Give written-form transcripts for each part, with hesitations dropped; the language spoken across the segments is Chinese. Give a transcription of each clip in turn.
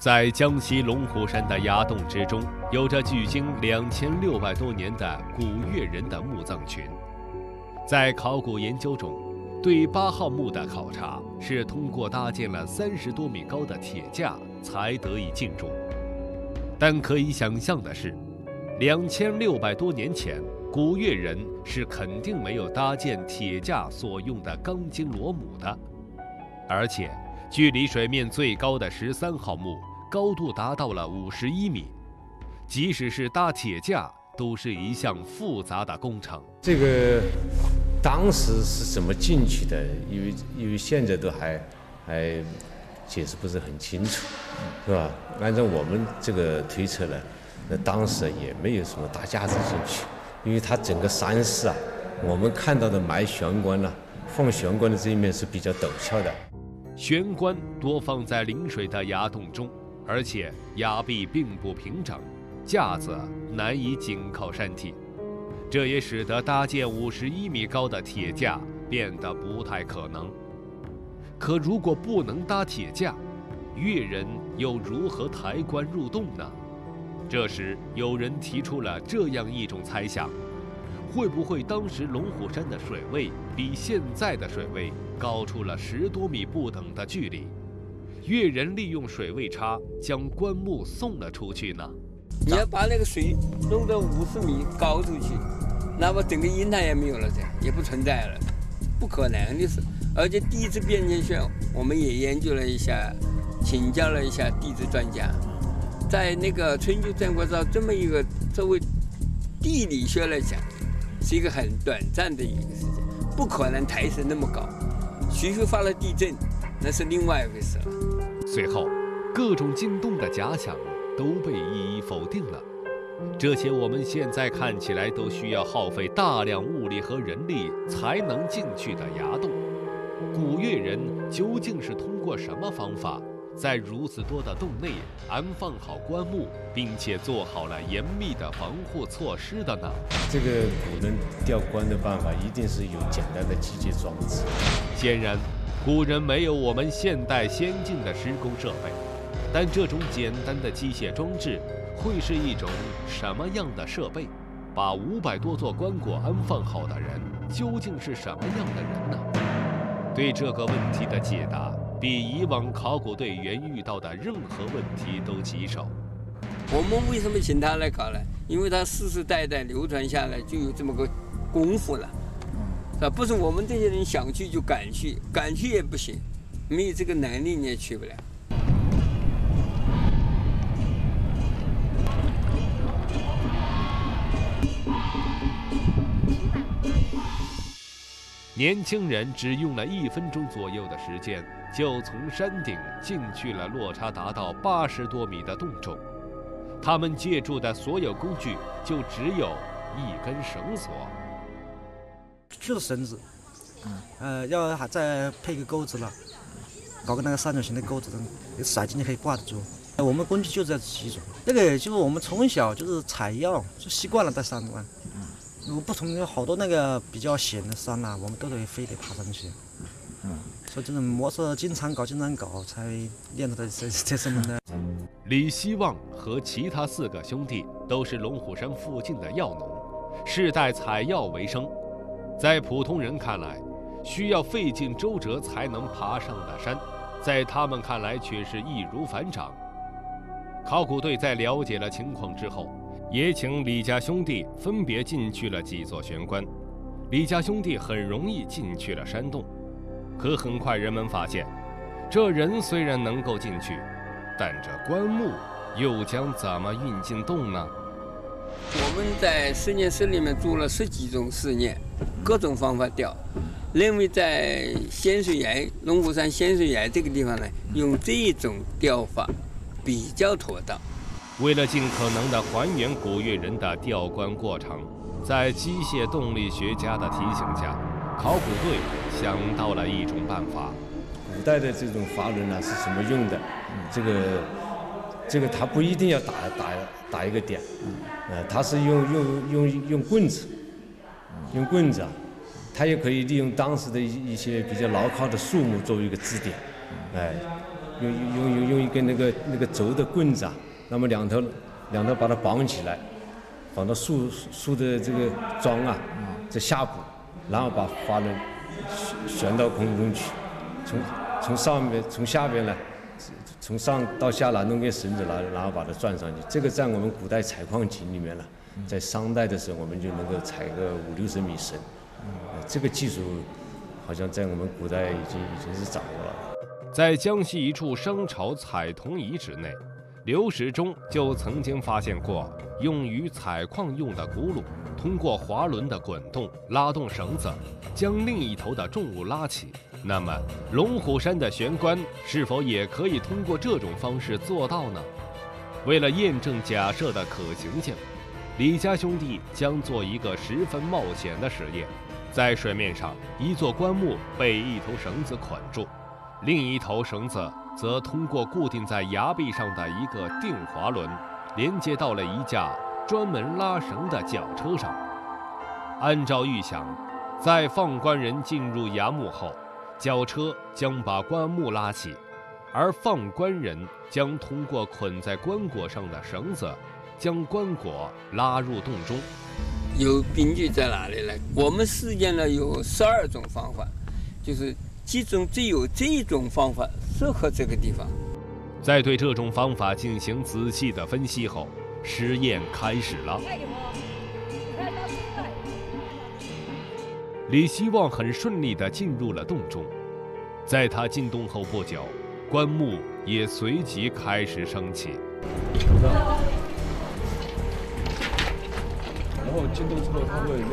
在江西龙虎山的崖洞之中，有着距今2600多年的古越人的墓葬群。在考古研究中，对8号墓的考察是通过搭建了30多米高的铁架才得以进入。但可以想象的是，2600多年前，古越人是肯定没有搭建铁架所用的钢筋螺母的，而且距离水面最高的13号墓高度达到了51米，即使是搭铁架，都是一项复杂的工程。 这个当时是怎么进去的？因为现在都还解释不是很清楚，是吧？按照我们这个推测呢，那当时也没有什么大架子进去，因为它整个山势啊，我们看到的埋悬棺呢，放悬棺的这一面是比较陡峭的。 悬棺多放在临水的崖洞中，而且崖壁并不平整，架子难以紧靠山体，这也使得搭建51米高的铁架变得不太可能。可如果不能搭铁架，越人又如何抬棺入洞呢？这时有人提出了这样一种猜想：会不会当时龙虎山的水位比现在的水位高出了10多米不等的距离？越人利用水位差将棺木送了出去呢？ 你要把那个水弄到50米高出去，那么整个阴台也没有了，也不存在了，不可能的事。而且地质变迁学我们也研究了一下，请教了一下地质专家，在那个春秋战国时这么一个作为地理学来讲，是一个很短暂的一个时间，不可能抬升那么高。徐徐发了地震，那是另外一回事了。 随后，各种进洞的假想都被一一否定了。这些我们现在看起来都需要耗费大量物力和人力才能进去的崖洞，古越人究竟是通过什么方法，在如此多的洞内安放好棺木，并且做好了严密的防护措施的呢？ 这个古人吊棺的办法一定是有简单的机械装置。 显然，古人没有我们现代先进的施工设备，但这种简单的机械装置会是一种什么样的设备？把500多座棺椁安放好的人，究竟是什么样的人呢？对这个问题的解答，比以往考古队员遇到的任何问题都棘手。 我们为什么请他来搞呢？因为他世世代代流传下来就有这么个功夫了，是吧？不是我们这些人想去就敢去，敢去也不行，没有这个能力你也去不了。 年轻人只用了1分钟左右的时间，就从山顶进去了落差达到80多米的洞中。他们借助的所有工具就只有一根绳索， 就是绳子，要还再配个钩子了，搞个那个三角形的钩子，甩进去可以挂得住。我们工具就这几种，那个就是我们从小就是采药，就习惯了在山关。如果不从有好多那个比较险的山我们都非得爬上去。所以这种模式经常搞，才练出的这什么的。 李希望和其他4个兄弟都是龙虎山附近的药农，世代采药为生。在普通人看来，需要费尽周折才能爬上的山，在他们看来却是易如反掌。考古队在了解了情况之后，也请李家兄弟分别进去了几座悬棺。李家兄弟很容易进去了山洞，可很快人们发现，这人虽然能够进去，但这棺木又将怎么运进洞呢？ 我们在实验室里面做了10几种试验，各种方法吊，认为在仙水崖龙虎山仙水崖这个地方呢，用这种吊法比较妥当。 为了尽可能地还原古越人的吊棺过程，在机械动力学家的提醒下，考古队想到了一种办法。 古代的这种筏轮是什么用的？这个它不一定要打一个点，它是用棍子，它也可以利用当时的一些比较牢靠的树木作为一个支点， 用一根那个轴的棍子啊，那么两头把它绑起来，绑到树的这个桩啊，这下部，然后把花轮悬到空中去，从下边呢，从上到下了弄根绳子然后把它转上去。这个在我们古代采矿井里面了，在商代的时候我们就能够采个50-60米深，这个技术好像在我们古代已经是掌握了。 在江西一处商朝采铜遗址内，刘史忠就曾经发现过用于采矿用的轱辘，通过滑轮的滚动拉动绳子，将另一头的重物拉起。那么，龙虎山的悬棺是否也可以通过这种方式做到呢？为了验证假设的可行性，李家兄弟将做一个十分冒险的实验。在水面上，一座棺木被一头绳子捆住，另一头绳子则通过固定在崖壁上的一个定滑轮，连接到了一架专门拉绳的绞车上。按照预想，在放棺人进入崖墓后，绞车将把棺木拉起，而放棺人将通过捆在棺椁上的绳子，将棺椁拉入洞中。 有凭据在哪里呢？我们试验了有12种方法，就是其中只有这种方法适合这个地方。 在对这种方法进行仔细的分析后，实验开始了。李希望很顺利地进入了洞中，在他进洞后不久，棺木也随即开始升起。 然后进洞之后，它会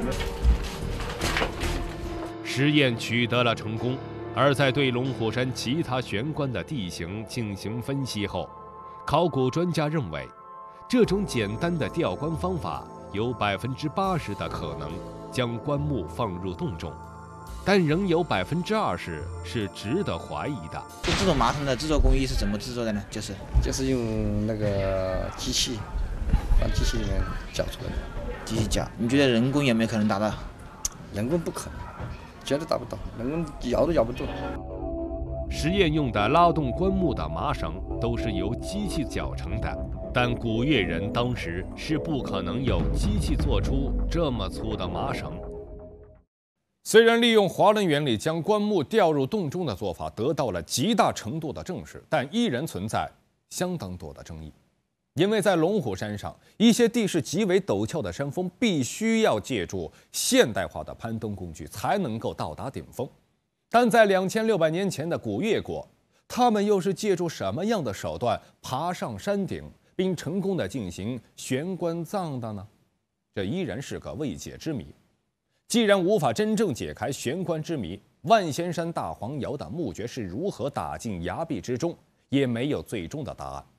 实验取得了成功，而在对龙虎山其他悬棺的地形进行分析后，考古专家认为，这种简单的吊棺方法有80%的可能将棺木放入洞中，但仍有20%是值得怀疑的。 这种马桶的制作工艺是怎么制作的呢？ 就是用那个机器，把机器里面搅出来的。 机器搅，你觉得人工有没有可能达到？ 人工不可能，绝对达不到，人工摇都摇不动。 实验用的拉动棺木的麻绳都是由机器绞成的，但古越人当时是不可能有机器做出这么粗的麻绳。 虽然利用滑轮原理将棺木吊入洞中的做法得到了极大程度的证实，但依然存在相当多的争议。因为在龙虎山上，一些地势极为陡峭的山峰必须要借助现代化的攀登工具才能够到达顶峰，但在2600年前的古越国，他们又是借助什么样的手段爬上山顶，并成功的进行悬棺葬的呢？这依然是个未解之谜。既然无法真正解开悬棺之谜，万仙山大黄窑的墓穴是如何打进崖壁之中，也没有最终的答案。